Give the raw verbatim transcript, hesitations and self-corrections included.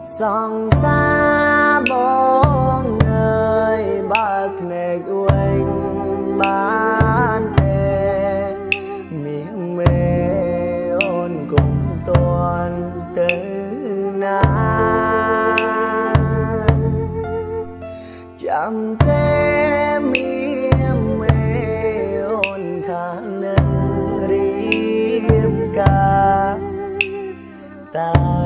song xa bóng người bạc nệ quanh bán tề miệng mê ôn cùng tuôn từ na chạm thế miệng mê ôn khả năng riêng ca ta